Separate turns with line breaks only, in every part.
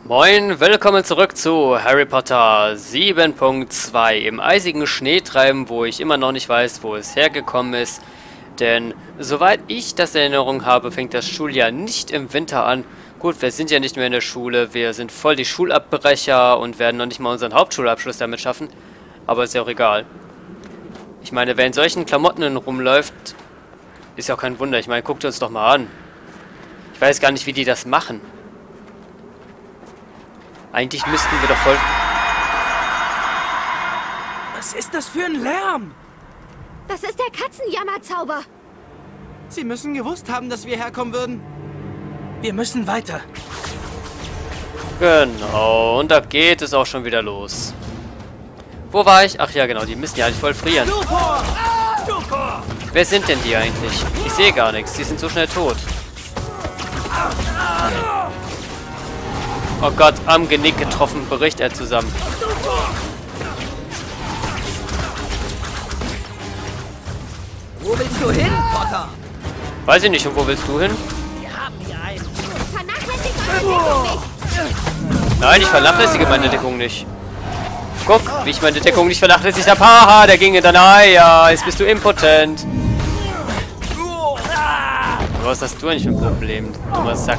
Moin, willkommen zurück zu Harry Potter 7.2 im eisigen Schneetreiben, wo ich immer noch nicht weiß, wo es hergekommen ist. Denn soweit ich das in Erinnerung habe, fängt das Schuljahr nicht im Winter an. Gut, wir sind ja nicht mehr in der Schule, wir sind voll die Schulabbrecher und werden noch nicht mal unseren Hauptschulabschluss damit schaffen. Aber ist ja auch egal. Ich meine, wer in solchen Klamotten rumläuft, ist ja auch kein Wunder. Ich meine, guckt uns doch mal an. Ich weiß gar nicht, wie die das machen. Eigentlich müssten wir doch voll...
Was ist das für ein Lärm?
Das ist der Katzenjammerzauber.
Sie müssen gewusst haben, dass wir herkommen würden. Wir müssen weiter.
Genau, und da geht es auch schon wieder los. Wo war ich? Ach ja, genau, die müssen ja eigentlich voll frieren. Wer sind denn die eigentlich? Ich sehe gar nichts, die sind so schnell tot. Oh Gott, am Genick getroffen, bricht er zusammen.
Wo willst du hin, Potter?
Weiß ich nicht, und wo willst du hin?
Wir haben hier einen.
Vernachlässigt eure Deckung nicht.
Nein, ich vernachlässige meine Deckung nicht. Guck, wie ich meine Deckung nicht vernachlässigt habe. Haha, der ging in deine Eier. Jetzt bist du impotent. Was hast du eigentlich für ein Problem, dummer Sack?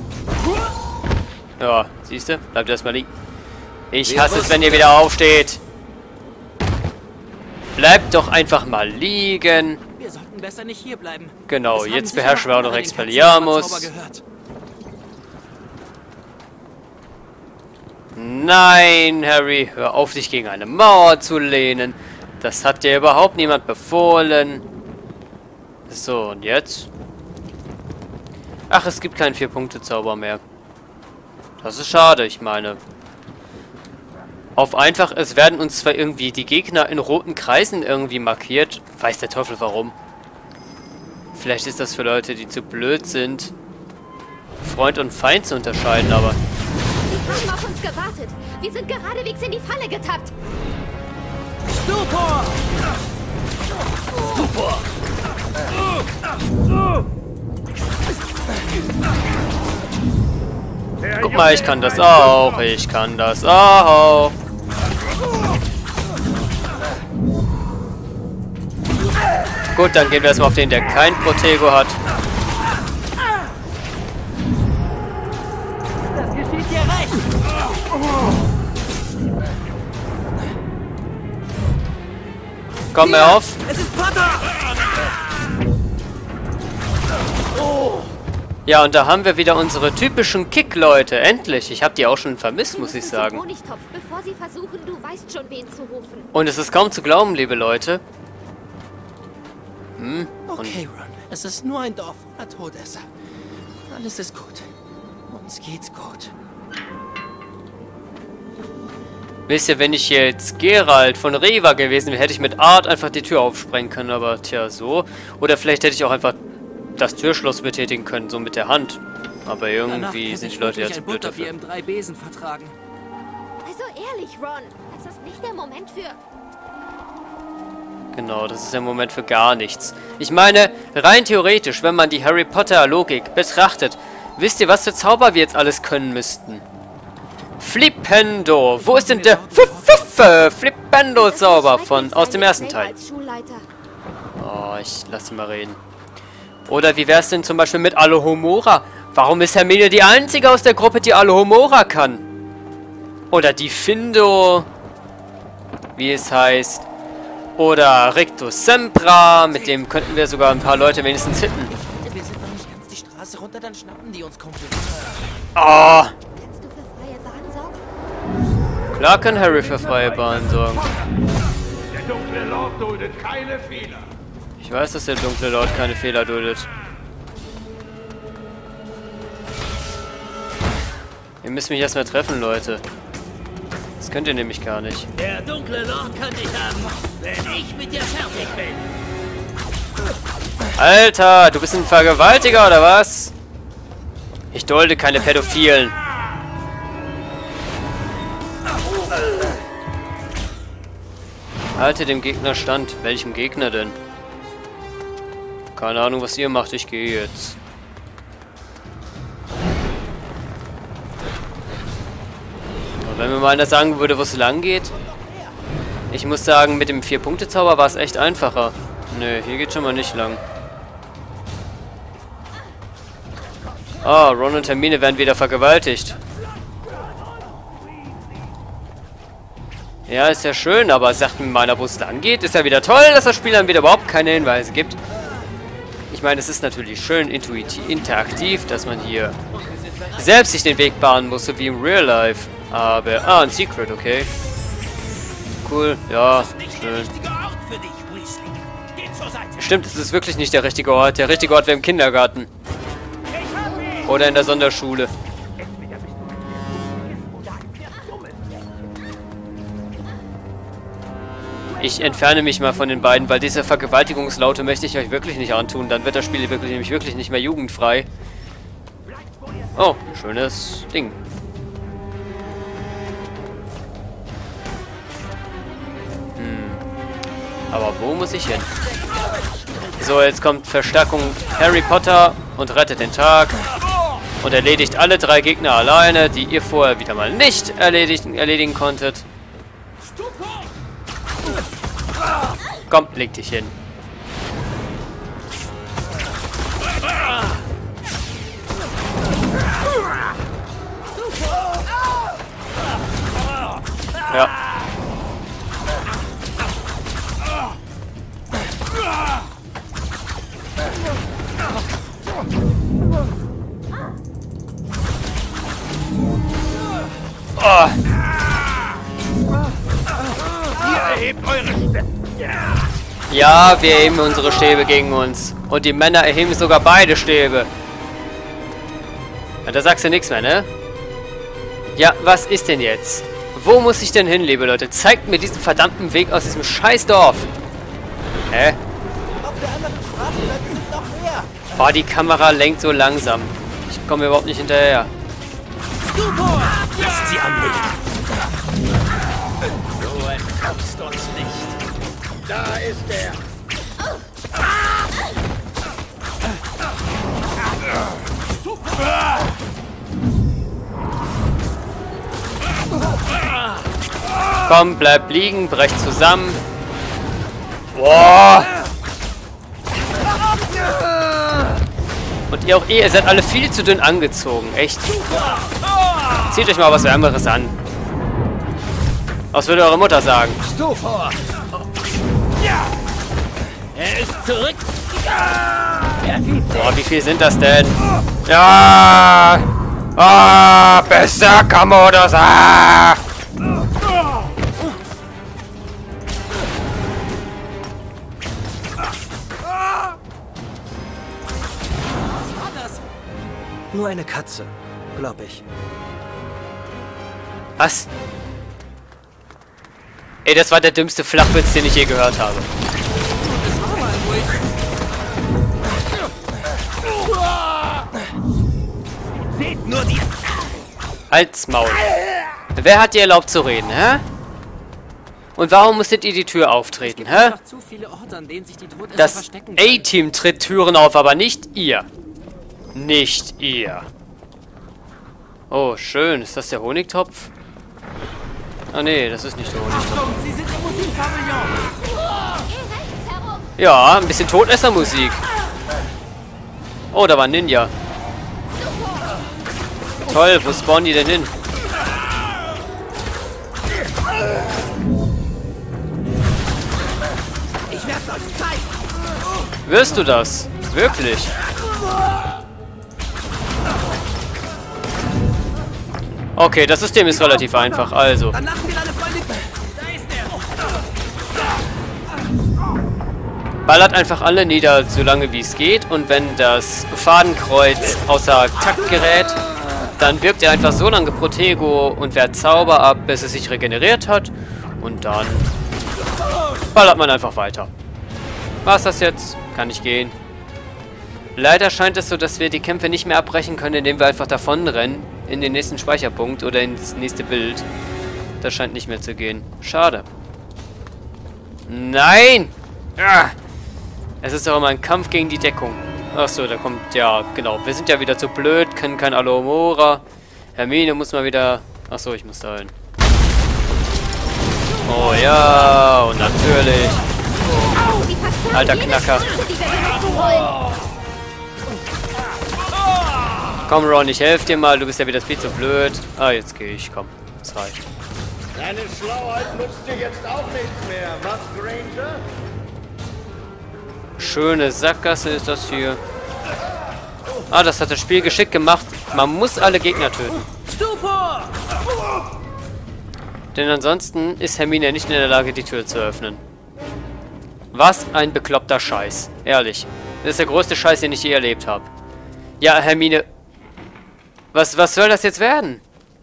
Ja, siehst du? Bleibt erstmal liegen. Ich hasse es, wenn ihr wieder aufsteht. Bleibt doch einfach mal liegen.
Wir sollten besser nicht hier bleiben.
Genau, jetzt beherrschen wir auch noch Expelliarmus. Nein, Harry, hör auf, dich gegen eine Mauer zu lehnen. Das hat dir überhaupt niemand befohlen. So, und jetzt? Ach, es gibt keinen 4-Punkte-Zauber mehr. Das ist schade, ich meine. Auf einfach, es werden uns zwar irgendwie die Gegner in roten Kreisen irgendwie markiert. Weiß der Teufel warum. Vielleicht ist das für Leute, die zu blöd sind, Freund und Feind zu unterscheiden, aber...
Sie haben auf uns gewartet. Wir sind geradewegs in die Falle getappt.
Stupor! Stupor!
Guck mal, ich kann das auch. Ich kann das auch. Gut, dann gehen wir erstmal auf den, der kein Protego hat.
Das geschieht dir recht!
Komm mir auf.
Es ist Potter!
Ja, und da haben wir wieder unsere typischen Kick-Leute. Endlich. Ich habe die auch schon vermisst, muss ich sagen.
Honigtopf, bevor sie versuchen, du weißt schon, wen zu rufen.
Und es ist kaum zu glauben, liebe Leute.
Okay, Ron. Es ist nur ein Dorf voller Todesser. Alles ist gut. Uns geht's gut.
Wisst ihr, wenn ich jetzt Geralt von Reva gewesen wäre, hätte ich mit Art einfach die Tür aufsprengen können, aber tja, so. Oder vielleicht hätte ich auch einfach das Türschloss betätigen können, so mit der Hand. Aber irgendwie sind die Leute jetzt blöd dafür.
im 3 Besen vertragen.
Also ehrlich, Ron, es ist nicht der Moment für...
Genau, das ist der Moment für gar nichts. Ich meine, rein theoretisch, wenn man die Harry Potter Logik betrachtet, wisst ihr, was für Zauber wir jetzt alles können müssten? Flipendo! Wo ist denn der Flipendo-Zauber aus dem ersten Teil?
Als Schulleiter.
Oh, ich lass ihn mal reden. Oder wie wär's denn zum Beispiel mit Alohomora? Warum ist Hermine die einzige aus der Gruppe, die Alohomora kann? Oder die Findo, wie es heißt. Oder Rictus Sempra, mit dem könnten wir sogar ein paar Leute wenigstens hitten.
Wir sind noch nicht ganz die Straße runter, dann schnappen die uns Kumpel.
Oh,
Kannst du für freie Bahn sorgen?
klar kann Harry für freie Bahn sorgen.
Der dunkle Lord duldet keine Fehler.
Ich weiß, dass der dunkle Lord keine Fehler duldet. Ihr müsst mich erstmal treffen, Leute. Das könnt ihr nämlich gar nicht.
Der dunkle Lord kann dich haben, wenn ich mit dir fertig bin.
Alter, du bist ein Vergewaltiger, oder was? Ich dulde keine Pädophilen. Halte dem Gegner stand. Welchem Gegner denn? Keine Ahnung, was ihr macht. Ich gehe jetzt. Wenn mir mal einer sagen würde, wo es lang geht. Ich muss sagen, mit dem 4-Punkte-Zauber war es echt einfacher. Nö, hier geht schon mal nicht lang. Ah, Ron und Hermine werden wieder vergewaltigt. Ja, ist ja schön, aber sagt mir mal, wo es lang geht. Ist ja wieder toll, dass das Spiel dann wieder überhaupt keine Hinweise gibt. Ich meine, es ist natürlich schön interaktiv, dass man hier selbst sich den Weg bahnen muss, so wie im Real Life. Aber, ein Secret, okay. Cool, ja, schön. Stimmt, es ist wirklich nicht der richtige Ort. Der richtige Ort wäre im Kindergarten. Oder in der Sonderschule. Ich entferne mich mal von den beiden, weil diese Vergewaltigungslaute möchte ich euch wirklich nicht antun. Dann wird das Spiel nämlich wirklich nicht mehr jugendfrei. Oh, schönes Ding. Aber wo muss ich hin? So, jetzt kommt Verstärkung Harry Potter und rettet den Tag. Und erledigt alle 3 Gegner alleine, die ihr vorher wieder mal nicht erledigen konntet. Komm, leg dich hin. Ja. Oh.
Ihr erhebt eure Stäbe.
Ja, wir erheben unsere Stäbe gegen uns. Und die Männer erheben sogar beide Stäbe. Ja, da sagst du nichts mehr, ne? Ja, was ist denn jetzt? Wo muss ich denn hin, liebe Leute? Zeigt mir diesen verdammten Weg aus diesem Scheißdorf. Hä?
Auf der anderen Straße, da sind noch mehr.
Oh, die Kamera lenkt so langsam. Ich komme überhaupt nicht hinterher.
Lasst sie anlegen. So entkommst uns nicht.
Da ist er.
Komm, bleibt liegen, brecht zusammen. Boah! Und ihr seid alle viel zu dünn angezogen, echt. Zieht euch mal was Wärmeres an. Was würde eure Mutter sagen?
Er ist zurück.
Boah, wie viel sind das denn? Ja! Ah, Berserker-Modus! Ah!
Nur eine Katze, glaube ich.
Was? Ey, das war der dümmste Flachwitz, den ich je gehört habe.
Seht nur die...
Halt's Maul. Wer hat dir erlaubt zu reden, hä? Und warum musstet ihr die Tür auftreten, hä?
Zu viele Orte, an denen sich die Todesser
Das
verstecken können.
A-Team tritt Türen auf, aber nicht ihr. Nicht ihr. Oh, schön. Ist das der Honigtopf? Ah, nee, das ist nicht der Honigtopf.
Sie sind im Musikpavillon.
Geh rechts herum.
Ja, ein bisschen Todessermusik. Oh, da war ein Ninja. Toll, wo spawnen die denn hin?
Ich werd's euch zeigen.
Wirst du das? Wirklich? Okay, das System ist relativ einfach, also.
Dann lassen wir deine Freundin... Da ist er.
Ballert einfach alle nieder, solange wie es geht. Und wenn das Fadenkreuz außer Takt gerät, dann wirkt er einfach so lange Protego und wehrt Zauber ab, bis es sich regeneriert hat. Und dann ballert man einfach weiter. War's das jetzt? Kann ich gehen. Leider scheint es so, dass wir die Kämpfe nicht mehr abbrechen können, indem wir einfach davonrennen in den nächsten Speicherpunkt oder ins nächste Bild. Das scheint nicht mehr zu gehen. Schade. Nein! Ah! Es ist doch immer ein Kampf gegen die Deckung. Achso, da kommt... Ja, genau. Wir sind ja wieder zu blöd, können kein Alohomora. Hermine muss mal wieder... Achso, ich muss da hin. Oh ja, und natürlich.
Au, wie verstört
Alter
jede
Knacker.
Chance, die wir benutzen wollen.
Komm, Ron, ich helfe dir mal. Du bist ja wieder viel zu blöd. Ah, jetzt gehe ich. Komm, das reicht.
Deine Schlauheit nutzt dir jetzt auch nichts mehr, was, Granger?
Schöne Sackgasse ist das hier. Ah, das hat das Spiel geschickt gemacht. Man muss alle Gegner töten.
Stupor!
Denn ansonsten ist Hermine nicht in der Lage, die Tür zu öffnen. Was ein bekloppter Scheiß. Ehrlich. Das ist der größte Scheiß, den ich je erlebt habe. Ja, Hermine. Was soll das jetzt werden?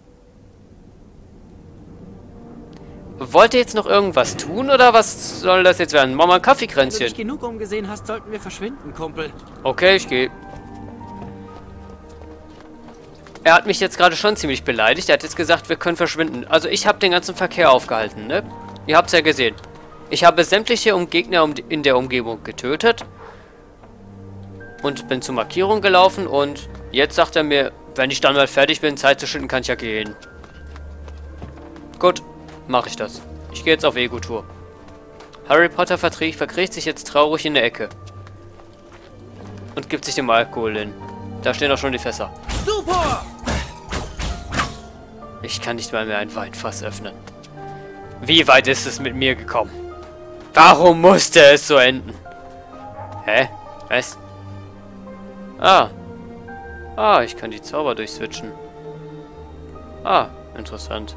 Wollt ihr jetzt noch irgendwas tun, oder was soll das jetzt werden? Mach mal ein
Wenn du
Kaffeekränzchen.
dich genug umgesehen hast, sollten wir verschwinden, Kumpel.
Okay, ich gehe. Er hat mich jetzt gerade schon ziemlich beleidigt. Er hat jetzt gesagt, wir können verschwinden. Also ich habe den ganzen Verkehr aufgehalten, ne? Ihr habt es ja gesehen. Ich habe sämtliche Gegner in der Umgebung getötet. Und bin zur Markierung gelaufen. Und jetzt sagt er mir, wenn ich dann mal fertig bin, Zeit zu schinden, kann ich ja gehen. Gut, mache ich das. Ich gehe jetzt auf Ego-Tour. Harry Potter verkriecht sich jetzt traurig in der Ecke. Und gibt sich dem Alkohol hin. Da stehen auch schon die Fässer.
Stupor!
Ich kann nicht mal mehr ein Weinfass öffnen. Wie weit ist es mit mir gekommen? Warum musste es so enden? Hä? Was? Ah. Ah, ich kann die Zauber durchswitchen. Ah, interessant.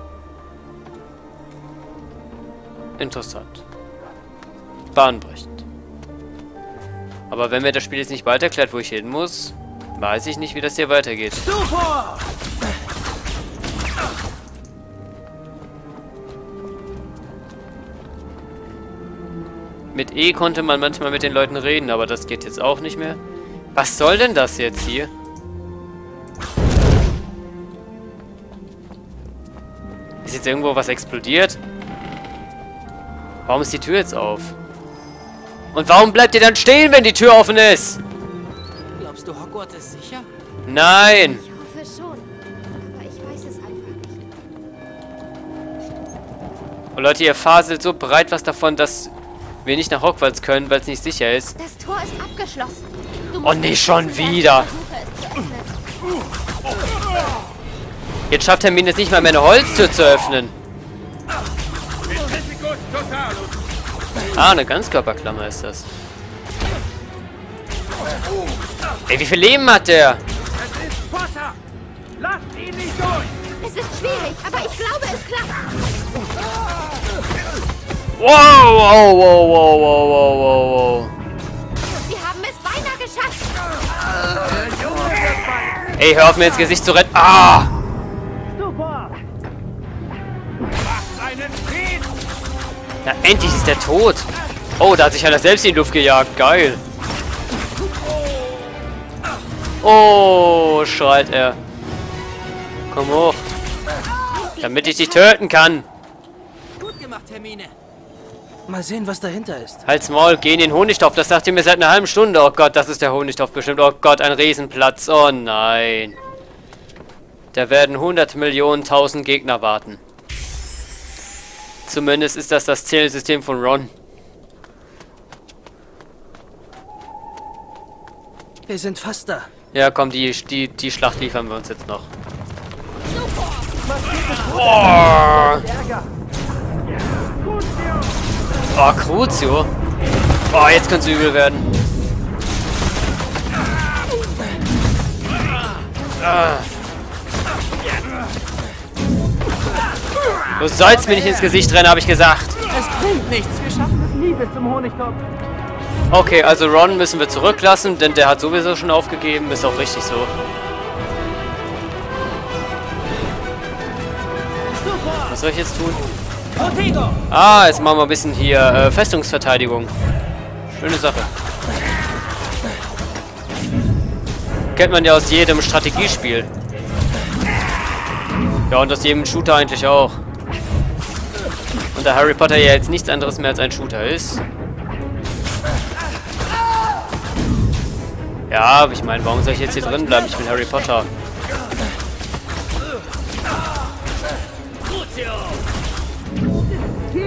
Interessant. Bahnbrechend. Aber wenn mir das Spiel jetzt nicht weiter erklärt, wo ich hin muss, weiß ich nicht, wie das hier weitergeht.
Stupor!
Mit E konnte man manchmal mit den Leuten reden, aber das geht jetzt auch nicht mehr. Was soll denn das jetzt hier? Ist jetzt irgendwo was explodiert? Warum ist die Tür jetzt auf? Und warum bleibt ihr dann stehen, wenn die Tür offen ist?
Glaubst du, Hogwarts ist sicher?
Nein!
Ich hoffe schon. Aber ich weiß es einfach nicht.
Und Leute, ihr faselt so breit was davon, dass wir nicht nach Hogwarts können, weil es nicht sicher ist.
Das Tor ist abgeschlossen. Du
Oh
musst
nee,
nicht
schon
wissen,
wieder.
wer versuche, es zu öffnen.
Jetzt schafft Hermine es nicht mal mehr, eine Holztür zu öffnen.
Petrificus Totalus!
Ah, eine Ganzkörperklammer ist das. Ey, wie viel Leben hat der?
Es ist Potter! Lasst ihn nicht durch!
Es ist schwierig, aber ich glaube, es klappt.
Wow, wow, wow, wow, wow, wow, wow.
Wir haben es beinahe geschafft.
Ey, hör auf mir ins Gesicht zu rennen. Ah!
Einen Frieden!
Na, endlich ist der tot. Oh, da hat sich einer selbst in die Luft gejagt. Geil. Oh, schreit er. Komm hoch. Damit ich dich töten kann.
Gut gemacht, Hermine.
Mal sehen, was dahinter ist.
Halt's Maul, geh in den Honigtopf. Das sagt ihr mir seit einer halben Stunde. Oh Gott, das ist der Honigtopf bestimmt. Oh Gott, ein Riesenplatz. Oh nein. Da werden 100 Millionen, 1000 Gegner warten. Zumindest ist das Zählsystem von Ron.
Wir sind fast da.
Ja, komm, die Schlacht liefern wir uns jetzt noch. Oh, oh Crucio. Oh, jetzt könnte es übel werden. Ah. Du sollst mir nicht ins Gesicht rennen, habe ich gesagt.
Es bringt nichts. Wir schaffen es nie bis zum Honigtopf.
Okay, also Ron müssen wir zurücklassen, denn der hat sowieso schon aufgegeben. Ist auch richtig so. Was soll ich jetzt tun?
Protego!
Ah, jetzt machen wir ein bisschen hier Festungsverteidigung. Schöne Sache. Kennt man ja aus jedem Strategiespiel. Ja, und aus jedem Shooter eigentlich auch. Und da Harry Potter ja jetzt nichts anderes mehr als ein Shooter ist. Ja, aber ich meine, warum soll ich jetzt hier drin bleiben? Ich bin Harry Potter.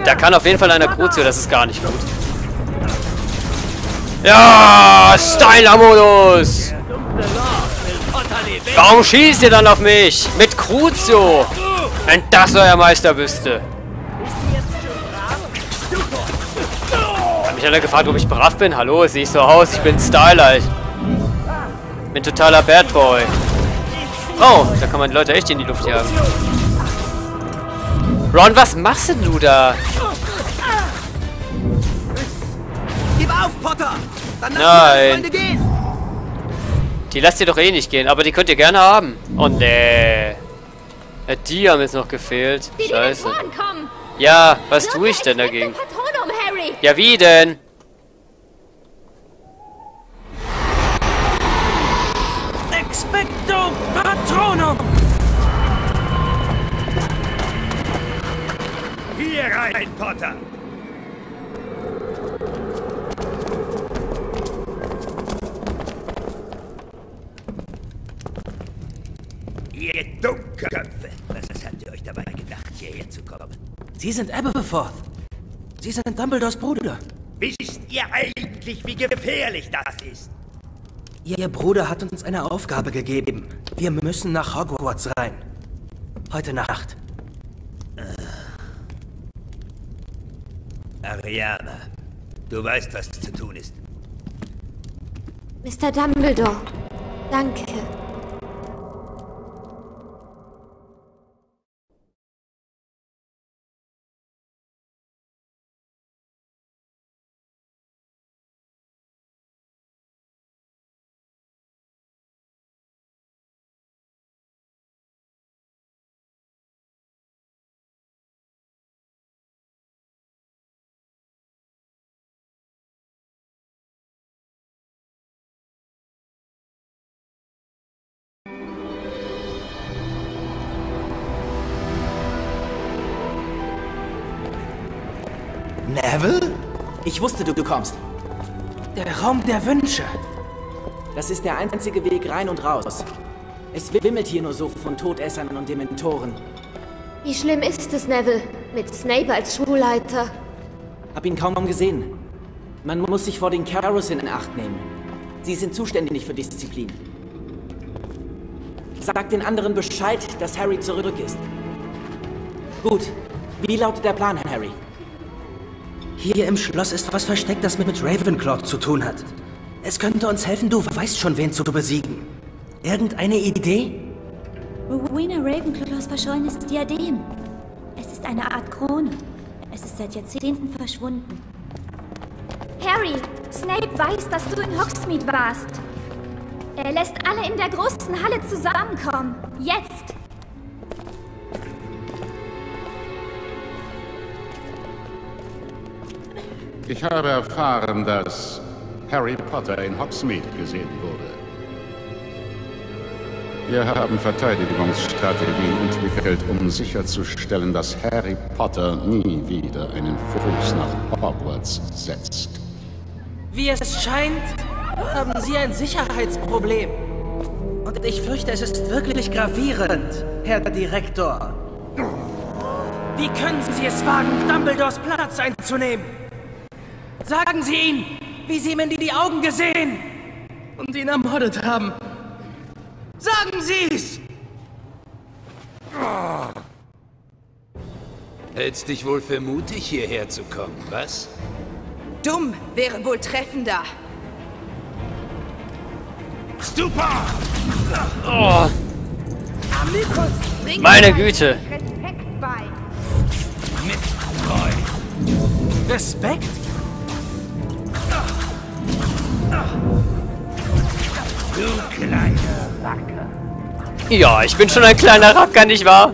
Da kann auf jeden Fall einer Crucio, das ist gar nicht gut. Ja, Styler-Modus! Warum schießt ihr dann auf mich? Mit Crucio! Wenn das euer Meister wüsste. Hat mich einer gefragt, ob ich brav bin? Hallo, sehe ich so aus? Ich bin Styler. Ich bin totaler Bad Boy. Oh, da kann man die Leute echt in die Luft jagen. Ron, was machst denn du da?
Gib auf, Potter! Dann lass
Nein.
die Freunde gehen!
Die lasst ihr doch eh nicht gehen, aber die könnt ihr gerne haben. Oh nee. Die haben jetzt noch gefehlt.
Die
Scheiße.
Dementoren kommen!
Ja, was tue ich denn dagegen?
Patronum, Harry!
Ja, wie denn?
Expecto Patronum!
Hier rein, Potter!
Ihr Dummköpfe! Was habt ihr euch dabei gedacht, hierher zu kommen?
Sie sind Aberforth. Sie sind Dumbledores Bruder.
Wisst ihr eigentlich, wie gefährlich das ist?
Ihr Bruder hat uns eine Aufgabe gegeben. Wir müssen nach Hogwarts rein. Heute Nacht.
Ariana, du weißt, was zu tun ist.
Mr. Dumbledore, danke.
Neville? Ich wusste, du kommst. Der Raum der Wünsche. Das ist der einzige Weg rein und raus. Es wimmelt hier nur so von Todessern und Dementoren.
Wie schlimm ist es, Neville, mit Snape als Schulleiter?
Hab ihn kaum gesehen. Man muss sich vor den Carrows in Acht nehmen. Sie sind zuständig für Disziplin. Sag den anderen Bescheid, dass Harry zurück ist. Gut. Wie lautet der Plan, Harry? Hier im Schloss ist was versteckt, das mit Ravenclaw zu tun hat. Es könnte uns helfen, du weißt schon, wen zu besiegen. Irgendeine Idee?
Rowena Ravenclaws verschollenes Diadem. Es ist eine Art Krone. Es ist seit Jahrzehnten verschwunden.
Harry, Snape weiß, dass du in Hogsmeade warst. Er lässt alle in der großen Halle zusammenkommen. Jetzt!
Ich habe erfahren, dass Harry Potter in Hogsmeade gesehen wurde. Wir haben Verteidigungsstrategien entwickelt, um sicherzustellen, dass Harry Potter nie wieder einen Fuß nach Hogwarts setzt.
Wie es scheint, haben Sie ein Sicherheitsproblem. Und ich fürchte, es ist wirklich gravierend, Herr Direktor. Wie können Sie es wagen, Dumbledores Platz einzunehmen? Sagen Sie ihm, wie Sie ihm in die Augen gesehen und ihn ermordet haben. Sagen Sie's!
Hältst dich wohl für mutig, hierher zu kommen, was?
Dumm wäre wohl treffender.
Stupa!
Oh,
Amycus, bring
meine
mir
Güte.
Respekt bei.
Mit Freude.
Respekt?
Du kleiner Racker.
Ja, ich bin schon ein kleiner Racker, nicht wahr?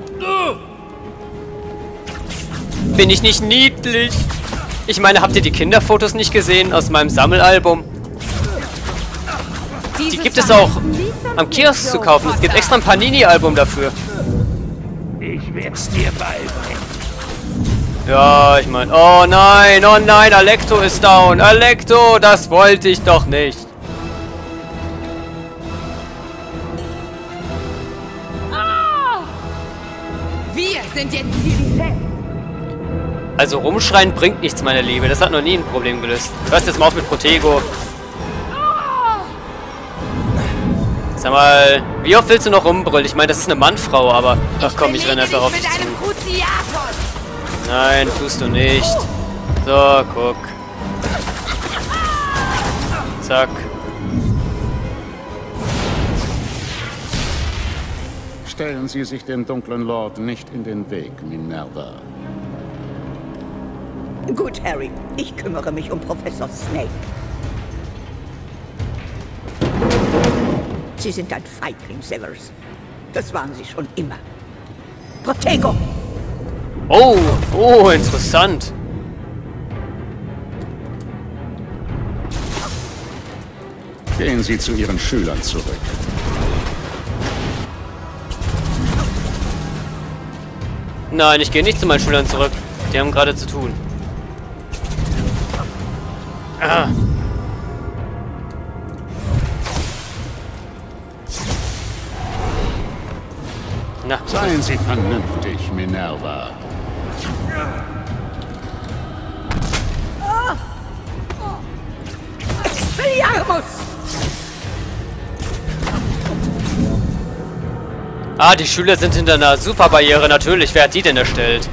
Bin ich nicht niedlich? Ich meine, habt ihr die Kinderfotos nicht gesehen aus meinem Sammelalbum? Die gibt es auch am Kiosk zu kaufen. Es gibt extra ein Panini-Album dafür.
Ich werd's dir beibringen.
Ja, ich meine... Oh nein, Alecto ist down. Alecto, das wollte ich doch nicht.
Wir sind jetzt die Lizenz.
Also rumschreien bringt nichts, meine Liebe. Das hat noch nie ein Problem gelöst. Hörst jetzt mal auf mit Protego. Sag mal, wie oft willst du noch rumbrüllen? Ich meine, das ist eine Mannfrau, aber... Ach komm, ich renne einfach auf dich zu. Nein, tust du nicht. So, guck. Zack.
Stellen Sie sich dem dunklen Lord nicht in den Weg, Minerva.
Gut, Harry. Ich kümmere mich um Professor Snape. Sie sind ein Feigling, Severus. Das waren Sie schon immer. Protego!
Oh, oh, interessant.
Gehen Sie zu Ihren Schülern zurück.
Nein, ich gehe nicht zu meinen Schülern zurück. Die haben gerade zu tun. Ah. Na.
Seien Sie vernünftig, Minerva.
Expelliarmus!
Ah, die Schüler sind hinter einer Superbarriere. Natürlich, wer hat die denn erstellt?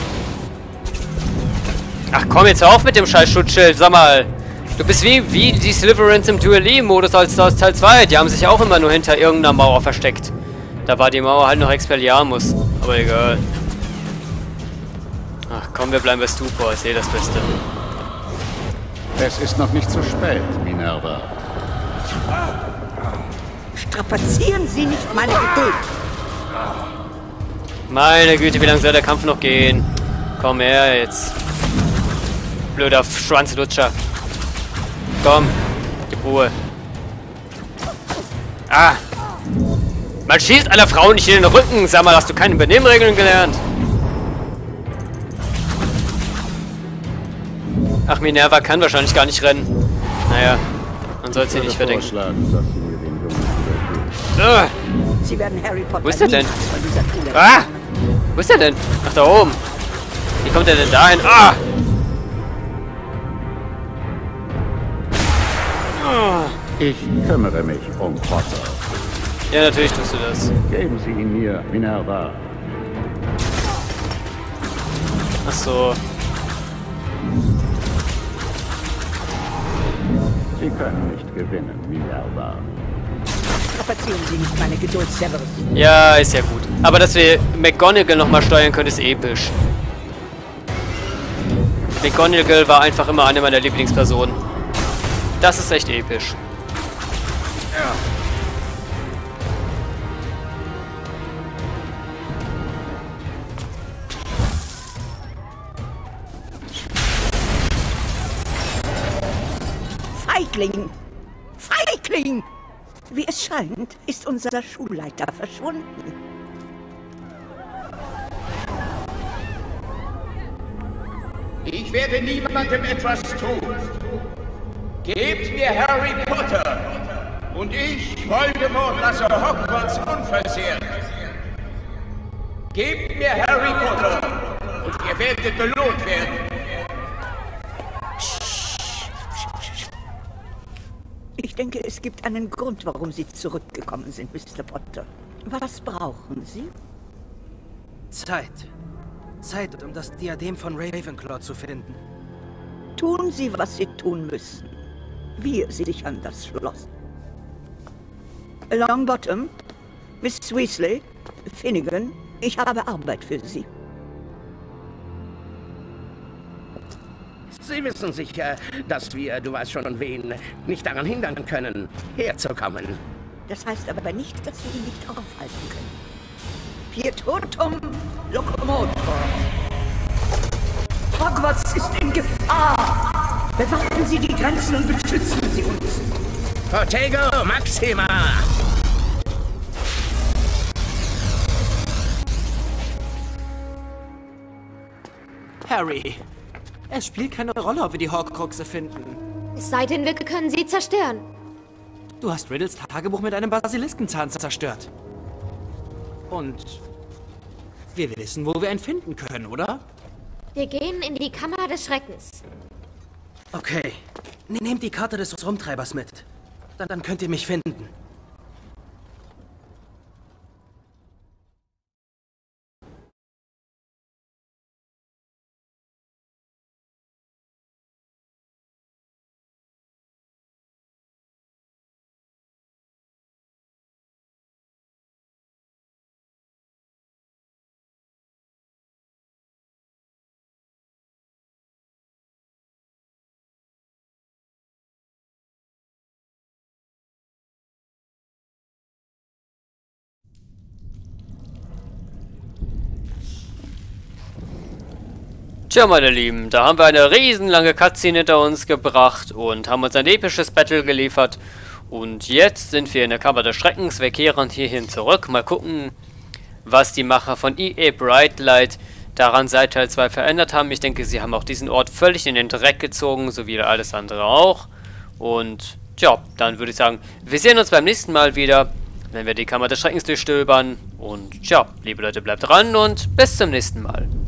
Ach komm, jetzt hör auf mit dem scheiß Schutzschild. Sag mal, du bist wie die Slytherins im Duellee-Modus als aus Teil 2. Die haben sich auch immer nur hinter irgendeiner Mauer versteckt. Da war die Mauer halt noch Expelliarmus. Aber egal. Ach komm, wir bleiben bei Stupor. Ich sehe das Beste.
Es ist noch nicht zu spät, Minerva.
Strapazieren Sie nicht meine Geduld.
Meine Güte, wie lange soll der Kampf noch gehen? Komm her jetzt. Blöder Schwanzlutscher. Komm, gib Ruhe. Ah! Man schießt einer Frau nicht in den Rücken. Sag mal, hast du keine Benimmregeln gelernt? Ach, Minerva kann wahrscheinlich gar nicht rennen. Naja, man soll sie nicht verdenken.
Sie werden Harry Potter.
Wo ist der denn? Ah! Wo ist der denn? Ach, da oben. Wie kommt der denn da hin? Ah!
Ich kümmere mich um Potter.
Ja, natürlich tust du das.
Geben Sie ihn mir, Minerva.
Ach so.
Sie können nicht gewinnen, Minerva.
Strapazieren Sie nicht meine Geduld, Severus.
Ja, ist ja gut. Aber dass wir McGonagall nochmal steuern können, ist episch. McGonagall war einfach immer eine meiner Lieblingspersonen. Das ist echt episch.
Feigling! Feigling! Wie es scheint, ist unser Schulleiter verschwunden.
Ich werde niemandem etwas tun. Gebt mir Harry Potter und ich, Voldemort, lasse Hogwarts unversehrt. Gebt mir Harry Potter und ihr werdet belohnt werden.
Ich denke, es gibt einen Grund, warum Sie zurückgekommen sind, Mr. Potter. Was brauchen Sie?
Zeit. Zeit, um das Diadem von Ravenclaw zu finden.
Tun Sie, was Sie tun müssen. Wir sichern das Schloss. Longbottom, Miss Weasley, Finnegan, ich habe Arbeit für Sie.
Sie wissen sicher, dass wir, du weißt schon wen, nicht daran hindern können, herzukommen.
Das heißt aber nicht, dass wir ihn nicht aufhalten können. Pietotum Locomotor. Hogwarts ist in Gefahr. Bewachen Sie die Grenzen und beschützen Sie uns.
Protego Maxima!
Harry, es spielt keine Rolle, ob wir die Horcruxe finden.
Es sei denn, wir können sie zerstören.
Du hast Riddles Tagebuch mit einem Basiliskenzahn zerstört. Und wir wissen, wo wir ihn finden können, oder?
Wir gehen in die Kammer des Schreckens.
Okay. Nehmt die Karte des Rumtreibers mit. Dann könnt ihr mich finden.
Tja, meine Lieben, da haben wir eine riesenlange Cutscene hinter uns gebracht und haben uns ein episches Battle geliefert. Und jetzt sind wir in der Kammer des Schreckens. Wir kehren hierhin zurück. Mal gucken, was die Macher von EA Brightlight daran seit Teil 2 verändert haben. Ich denke, sie haben auch diesen Ort völlig in den Dreck gezogen, so wie alles andere auch. Und tja, dann würde ich sagen, wir sehen uns beim nächsten Mal wieder, wenn wir die Kammer des Schreckens durchstöbern. Und tja, liebe Leute, bleibt dran und bis zum nächsten Mal.